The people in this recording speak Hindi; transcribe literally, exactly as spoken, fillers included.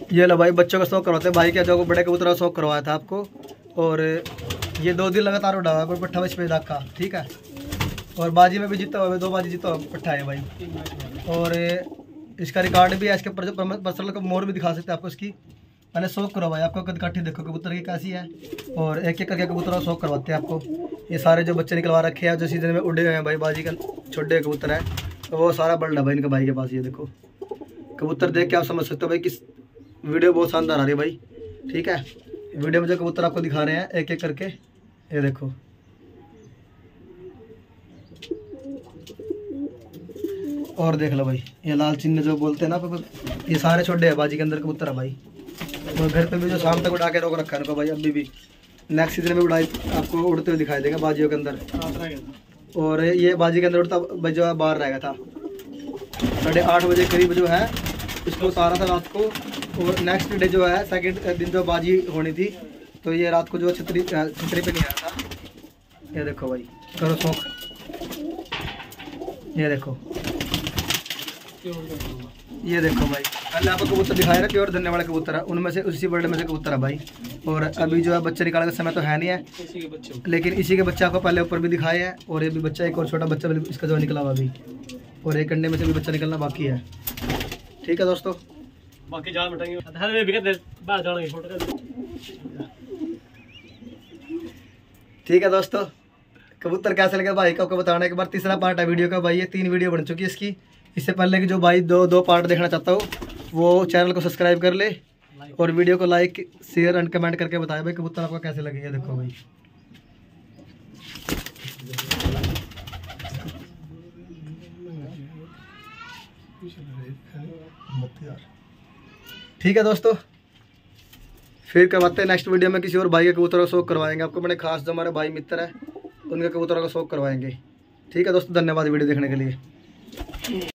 ये लो भाई, बच्चों का शौक करवाते हैं। भाई क्या जो बड़े कबूतर का शौक करवाया था आपको, और ये दो दिन लगातार उड़ा हुआ है पट्ठा बच पे का, ठीक है। और बाजी में भी जीता हुआ है, दो बाजी जीता हुआ पट्ठा है भाई। और इसका रिकॉर्ड भी है, इसके ऊपर जो पर्सनल को मोर भी दिखा सकते हैं आपको इसकी। मैंने शौक करवाया आपको, कद काठी देखो कबूतर की कैसी है। और एक एक करके कबूतर का शौक करवाते हैं आपको। ये सारे जो बच्चे निकलवा रखे हैं जो सीजन में उड़े हुए हैं भाई, बाजी का छोटे कबूतर है, तो वो सारा बल्ड है भाई इनका भाई के पास। ये देखो कबूतर देख के आप समझ सकते हो भाई किस, वीडियो बहुत शानदार आ रही है भाई, ठीक है। वीडियो में जो कबूतर आपको दिखा रहे हैं एक एक करके, ये देखो। और देख लो भाई, ये लाल चिन्ह जो बोलते हैं ना, ये सारे छोटे हैं बाजी के अंदर कबूतर है भाई। और घर पे भी जो शाम तक उड़ा के रोक रखा है इनको भाई, अभी भी नेक्स्ट सीजन में उड़ाई आपको उड़ते हुए दिखाई देगा बाजियों के अंदर। और ये बाजी के अंदर उड़ता भाई जो है बाहर रहेगा था, साढ़े आठ बजे करीब जो है इसको उतारा था रात को। और नेक्स्ट डे जो है सेकंड दिन जो बाजी होनी थी, तो ये रात को जो छतरी छतरी पे नहीं आया था। ये देखो भाई, करो शौक, ये देखो, ये देखो भाई। पहले आपको कबूतर दिखाया ना प्योर धन्ने वाले कबूतर है, उनमें से उसी बर्ड में से कबूतर है भाई। और अभी जो है बच्चे निकालने का समय तो है नहीं है, लेकिन इसी के बच्चे आपको पहले ऊपर भी दिखाए हैं। और ये भी बच्चा, एक और छोटा बच्चा इसका जो निकला हुआ अभी, और एक अंडे में से भी बच्चा निकलना बाकी है, ठीक है दोस्तों। बाकी जाल मिटाएंगे। ठीक है दोस्तों, कबूतर कैसे लगे भाई का आपको बताना एक बार। तीसरा पार्ट है वीडियो का भाई, ये तीन वीडियो बन चुकी है इसकी। इससे पहले कि जो भाई दो दो पार्ट देखना चाहता हो वो चैनल को सब्सक्राइब कर ले, और वीडियो को लाइक शेयर एंड कमेंट करके बताए भाई कबूतर आपको कैसे लगे। ये देखो भाई, ठीक है दोस्तों, फिर करवाते हैं नेक्स्ट वीडियो में किसी और भाई के कबूतर का शौक करवाएंगे आपको। मैंने खास जो हमारे भाई मित्र है उनके कबूतरों का शौक करवाएंगे, ठीक है दोस्तों। धन्यवाद वीडियो देखने के लिए।